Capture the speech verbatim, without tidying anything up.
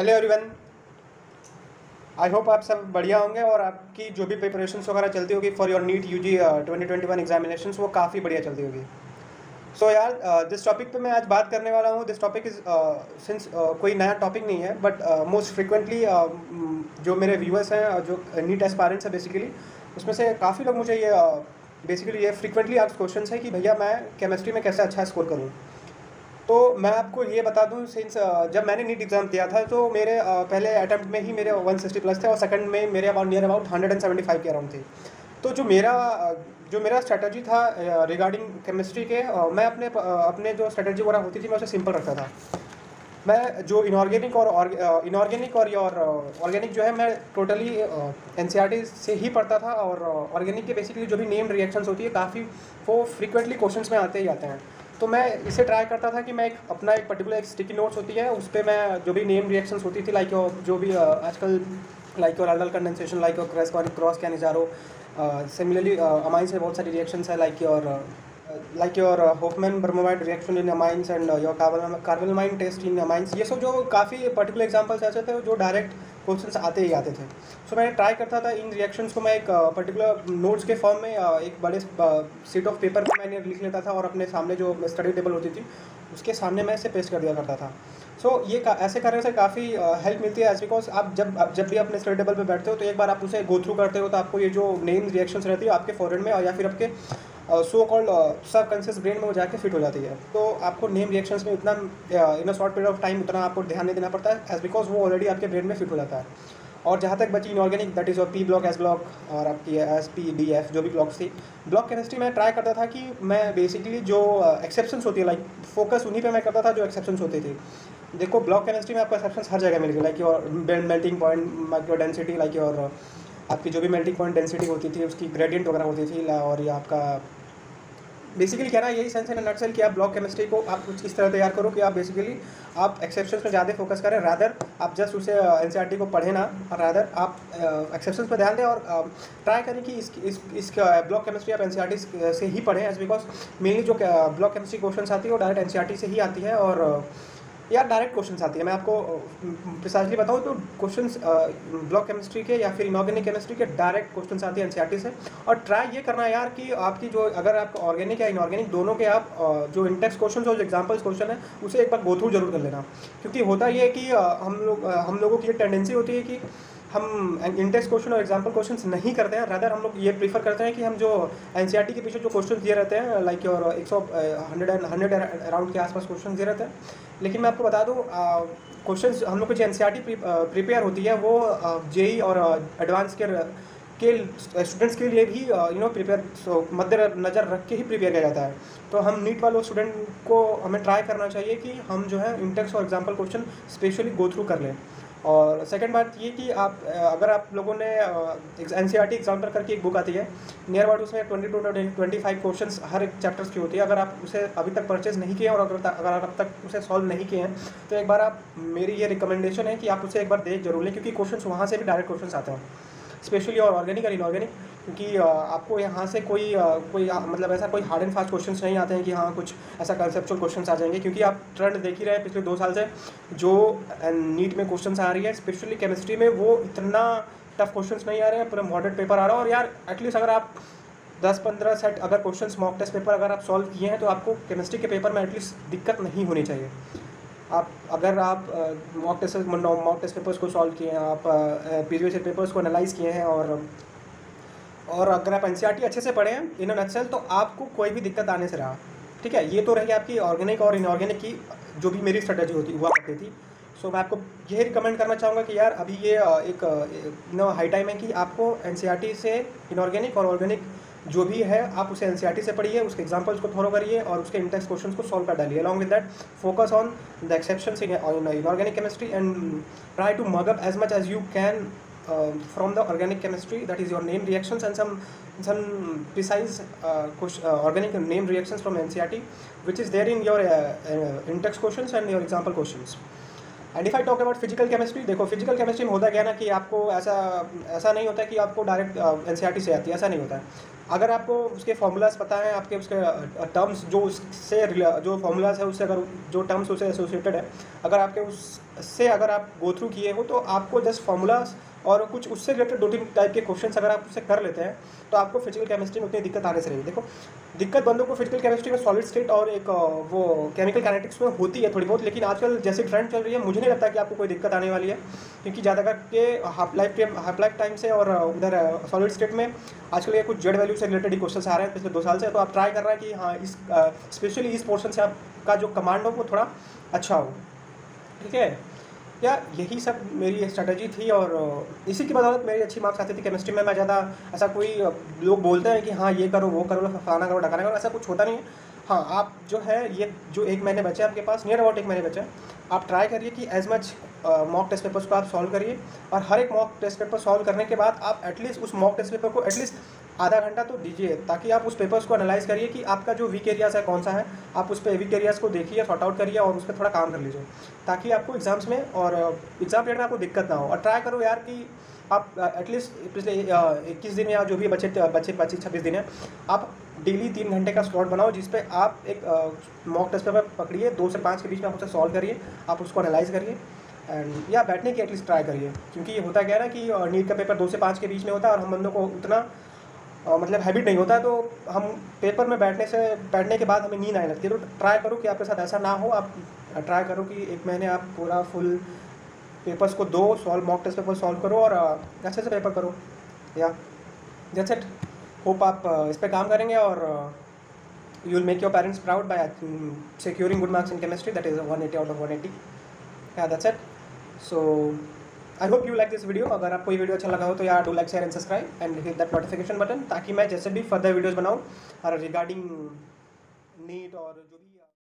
Hello everyone. I hope आप सब बढ़िया होंगे और आपकी जो भी प्रिपरेशंस वगैरह चलती होगी for your NEET UG twenty twenty one examinations वो काफ़ी बढ़िया चलती होगी। सो so, यार जिस टॉपिक पे मैं आज बात करने वाला हूँ, दिस टॉपिक इज़ सिंस कोई नया टॉपिक नहीं है बट मोस्ट फ्रिक्वेंटली जो मेरे व्यूअर्स हैं और जो नीट एस्पायरेंट्स हैं बेसिकली, उसमें से काफ़ी लोग मुझे ये बेसिकली uh, ये फ्रिक्वेंटली आस्क्ड क्वेश्चन है कि भैया मैं केमिस्ट्री में कैसे अच्छा स्कोर करूँ। तो मैं आपको ये बता दूं, सिंस जब मैंने नीट एग्ज़ाम दिया था तो मेरे uh, पहले अटैम्प्ट में ही मेरे वन सिक्सटी प्लस थे और सेकंड में मेरे about near about hundred and seventy five के अराउंड थे। तो जो मेरा जो मेरा स्ट्रेटजी था रिगार्डिंग केमिस्ट्री के, uh, मैं अपने uh, अपने जो स्ट्रेटजी वगैरह होती थी मैं उसे सिंपल रखता था। मैं जो इनऑर्गेनिक और इनऑर्गेनिक और और ऑर्गेनिक जो है मैं टोटली एनसीईआरटी से ही पढ़ता था और ऑर्गेनिक के बेसिकली जो भी नेम्ड रिएक्शंस होती है काफ़ी वो फ्रीक्वेंटली क्वेश्चंस में आते ही आते हैं। तो मैं इसे ट्राई करता था कि मैं एक अपना एक पर्टिकुलर एक स्टिकी नोट्स होती है उस पर मैं जो भी नेम रिएक्शंस होती थी, लाइक जो भी आजकल like your aldol condensation, like your cross cross Cannizzaro, similarly amines में बहुत सारी रिएक्शंस है, like your like your Hofmann bromamide reaction in amines and your carbylamine test in amines. ये सब जो काफ़ी पर्टिकुलर एग्जांपल्स ऐसे थे जो डायरेक्ट क्वेश्चंस आते ही आते थे। सो so, मैंने ट्राई करता था इन रिएक्शंस को मैं एक पर्टिकुलर नोट्स के फॉर्म में एक बड़े सीट ऑफ पेपर पर मैंने लिख लेता था और अपने सामने जो स्टडी टेबल होती थी उसके सामने मैं इसे पेस्ट कर दिया करता था। सो so, ये ऐसे करने से काफ़ी हेल्प मिलती है, एज बिकॉज आप जब जब भी अपने स्टडी टेबल पे बैठते हो तो एक बार आप उसे गो थ्रू करते हो तो आपको ये जो नेम रिएक्शंस रहती है आपके फॉरवर्ड में या फिर आपके so called subconscious brain में वो जाके फिट हो जाती है। तो आपको नेम रिएक्शंस में इतना in a short period of time उतना आपको ध्यान नहीं देना पड़ता है, एज बिकॉज वो ऑलरेडी आपके ब्रेन में फिट हो जाता है। और जहाँ तक बची इनऑर्गेनिक, दैट इज़ और पी ब्लॉक, एस ब्लॉक और आपकी एस पी डी एफ जो भी ब्लॉक्स थी, ब्लॉक केमिस्ट्री में ट्राई करता था कि मैं बेसिकली जो एक्सेप्शंस होती है लाइक फोकस उन्हीं पे मैं करता था जो एक्सेप्शंस होती थी। देखो ब्लॉक केमिस्ट्री में आपको एक्सेप्शंस हर जगह मिलेगी, like your melting point, micro density, like your आपकी जो भी मेल्टिंग पॉइंट डेंसिटी होती थी उसकी ग्रेडियंट वगैरह होती थी, और ये आपका बेसिकली कहना यही सेंस है नटसेल कि आप ब्लॉक केमिस्ट्री को आप कुछ इस तरह तैयार करो कि आप बेसिकली आप एक्सेप्शंस पे ज़्यादा फोकस करें, रादर आप जस्ट उसे एनसीईआरटी को पढ़ें ना, रादर आप एक्सेप्शंस पे ध्यान दें और ट्राई करें कि इस इस, इस ब्लॉक केमिस्ट्री आप एनसीईआरटी से ही पढ़ें, एज बिकॉज मेनली जो ब्लॉक केमिस्ट्री क्वेश्चन आती है वो डायरेक्ट एनसीईआरटी से ही आती है और यार डायरेक्ट क्वेश्चंस आती है। मैं आपको प्रिसाइजली बताऊँ तो क्वेश्चंस ब्लॉक केमिस्ट्री के या फिर इनऑर्गेनिक केमिस्ट्री के डायरेक्ट क्वेश्चंस आती है एनसीईआरटी से। और ट्राई ये करना है यार कि आपकी जो अगर आप ऑर्गेनिक या इनऑर्गेनिक दोनों के आप जो इंटेक्स क्वेश्चन और जो एग्जाम्पल्स क्वेश्चन है उसे एक बार गो थ्रू जरूर कर लेना, क्योंकि होता ये है कि हम लोग हम लोगों की एक टेंडेंसी होती है कि हम इंटेक्स क्वेश्चन और एग्जाम्पल क्वेश्चंस नहीं करते हैं, रादर हम लोग ये प्रीफर करते हैं कि हम जो एनसीईआरटी के पीछे जो क्वेश्चन दिए रहते हैं लाइक और एक सौ हंड्रेड एंड हंड्रेड अराउंड के आसपास क्वेश्चन दिए रहते हैं। लेकिन मैं आपको बता दूँ क्वेश्चंस हम लोग को जो एनसीईआरटी प्रिपेयर होती है वो जेई और एडवांस के के स्टूडेंट्स के लिए भी यू नो प्रिपेयर मद्दे नज़र रख के ही प्रिपेयर किया जाता है। तो हम नीट वालों स्टूडेंट को हमें ट्राई करना चाहिए कि हम जो है इंटेक्स और example question specially go through कर लें। और सेकंड बात ये कि आप अगर आप लोगों ने एनसीईआरटी एग्जाम्पल करके एक बुक आती है नियर अबाउट, उसमें twenty two twenty five questions हर एक चैप्टर्स की होती है, अगर आप उसे अभी तक परचेज नहीं किए और अगर अगर आप अब तक उसे सॉल्व नहीं किए हैं तो एक बार आप, मेरी ये रिकमेंडेशन है कि आप उसे एक बार देख जरूर लें, क्योंकि क्वेश्चंस वहाँ से भी डायरेक्ट क्वेश्चंस आते हैं, स्पेशली और ऑर्गेनिक और इनऑर्गेनिक, क्योंकि आपको यहाँ से कोई कोई मतलब ऐसा कोई हार्ड एंड फास्ट क्वेश्चंस नहीं आते हैं कि हाँ कुछ ऐसा कंसेप्चुअल क्वेश्चंस आ जाएंगे, क्योंकि आप ट्रेंड देख ही रहे हैं पिछले दो साल से जो नीट में क्वेश्चंस आ रही है स्पेशली केमिस्ट्री में, वो इतना टफ क्वेश्चंस नहीं आ रहे हैं, पूरा मॉडरेट पेपर आ रहा है। और यार एटलीस्ट अगर आप दस पंद्रह सेट अगर क्वेश्चंस मॉक टेस्ट पेपर अगर आप सॉल्व किए हैं तो आपको केमिस्ट्री के पेपर में एटलीस्ट दिक्कत नहीं होनी चाहिए। आप अगर आप mock test mock test papers को सॉल्व किए हैं, आप प्रीवियस पेपर्स को एनालाइज किए हैं और और अगर आप एनसीईआरटी अच्छे से पढ़े हैं इन अ नटसेल तो आपको कोई भी दिक्कत आने से रहा। ठीक है, ये तो रही आपकी ऑर्गेनिक और इनऑर्गेनिक की जो भी मेरी स्ट्रेटजी होती हुआ करती थी। सो so, मैं आपको यही रिकमेंड करना चाहूँगा कि यार अभी ये एक नो हाई टाइम है कि आपको एनसीईआरटी से इनऑर्गेनिक और ऑर्गेनिक जो भी है आप उसे एनसीईआरटी से पढ़िए, उसके एग्जांपल्स को थोरो करिए और उसके इंटेक्स क्वेश्चंस को सॉल्व कर डालिए। Along with that focus on the exceptions in inorganic chemistry and try to mug up as much as you can Uh, from the organic chemistry, that is your name reactions and some some precise uh, question, uh, organic name reactions from N C E R T which is there in your uh, uh, in-text questions and your example questions. And if I talk about physical chemistry, देखो physical chemistry में होता क्या है ना कि आपको ऐसा ऐसा नहीं होता कि आपको डायरेक्ट एनसीईआरटी से आती है, ऐसा नहीं होता है। अगर आपको उसके फॉर्मूलाज पता है, आपके उसके टर्म्स जो उससे जो फॉर्मूलाज है उससे अगर जो टर्म्स उससे एसोसिएटेड है, अगर आपके उससे अगर आप गो थ्रू किए हो तो आपको जस्ट फॉर्मूलाज और कुछ उससे रिलेटेड दो तीन टाइप के क्वेश्चंस अगर आप उससे कर लेते हैं तो आपको फिजिकल केमिस्ट्री में उतनी दिक्कत आने से रहेगी। देखो दिक्कत बंदों को फिजिकल केमिस्ट्री में सॉलिड स्टेट और एक वो केमिकल काइनेटिक्स में होती है थोड़ी बहुत, लेकिन आजकल जैसे ट्रेंड चल रही है मुझे नहीं लगता कि आपको कोई दिक्कत आने वाली है, क्योंकि ज़्यादा करके half life time half life time से और उधर सॉलिड स्टेट में आजकल ये कुछ जेड वैल्यू से रिलेटेड ही क्वेश्चन आ रहे हैं पिछले दो साल से। तो आप ट्राई कर रहे हैं कि हाँ इस स्पेशली इस पोर्शन से आपका जो कमांड हो वो थोड़ा अच्छा हो, ठीक है। या यही सब मेरी स्ट्रेटजी थी और इसी की बदौलत मेरी अच्छी मार्क्स आती थी केमिस्ट्री में। मैं ज़्यादा ऐसा कोई लोग बोलते हैं कि हाँ ये करो वो करो फलाना करो ढकाना करो, ऐसा कुछ होता नहीं है। हाँ आप जो है ये जो एक महीने बचे आपके पास, नियर अबाउट एक महीने बचे, आप ट्राई करिए कि as much mock test papers को आप सॉल्व करिए, और हर एक मॉक टेस्ट पेपर सॉल्व करने के बाद आप एटलीस्ट उस मॉक टेस्ट पेपर को एटलीस्ट आधा घंटा तो दीजिए, ताकि आप उस पेपर्स को एनालाइज करिए कि आपका जो वीक एरियाज़ है कौन सा है, आप उस पर वीक एरियाज़ को देखिए, सॉर्ट आउट करिए और उस पर थोड़ा काम कर लीजिए, ताकि आपको एग्जाम्स में और एग्जाम पीरियड में आपको दिक्कत ना हो। और ट्राई करो यार कि आप एटलीस्ट पिछले इक्कीस दिन या जो भी बचे बचे पच्चीस छब्बीस दिन है, आप डेली तीन घंटे का स्लॉट बनाओ जिस पे आप एक मॉक टेस्ट पेपर पकड़िए, दो से पाँच के बीच में आप उसे सॉल्व करिए, आप उसको एनालाइज करिए एंड या बैठने की एटलीस्ट ट्राई करिए, क्योंकि ये होता क्या है ना कि नीट का पेपर दो से पाँच के बीच में होता है और हम बंदों को उतना Uh, मतलब हैबिट नहीं होता है, तो हम पेपर में बैठने से बैठने के बाद हमें नींद आने लगती है। तो ट्राई करो कि आपके साथ ऐसा ना हो, आप ट्राई करो कि एक महीने आप पूरा फुल पेपर्स को दो solve mock test paper solve करो और uh, अच्छे से पेपर करो। या दैट्स इट, होप आप uh, इस पर काम करेंगे और you will make your parents proud by securing good marks in chemistry, that is one eighty out of one eighty. Yeah that's it, so I hope you like this video. अगर आपको ये video अच्छा लगा हो तो यार do like share and subscribe and hit that notification button, ताकि मैं जैसे भी फर्दर वीडियोस बनाऊँ और रिगार्डिंग नीट और जो भी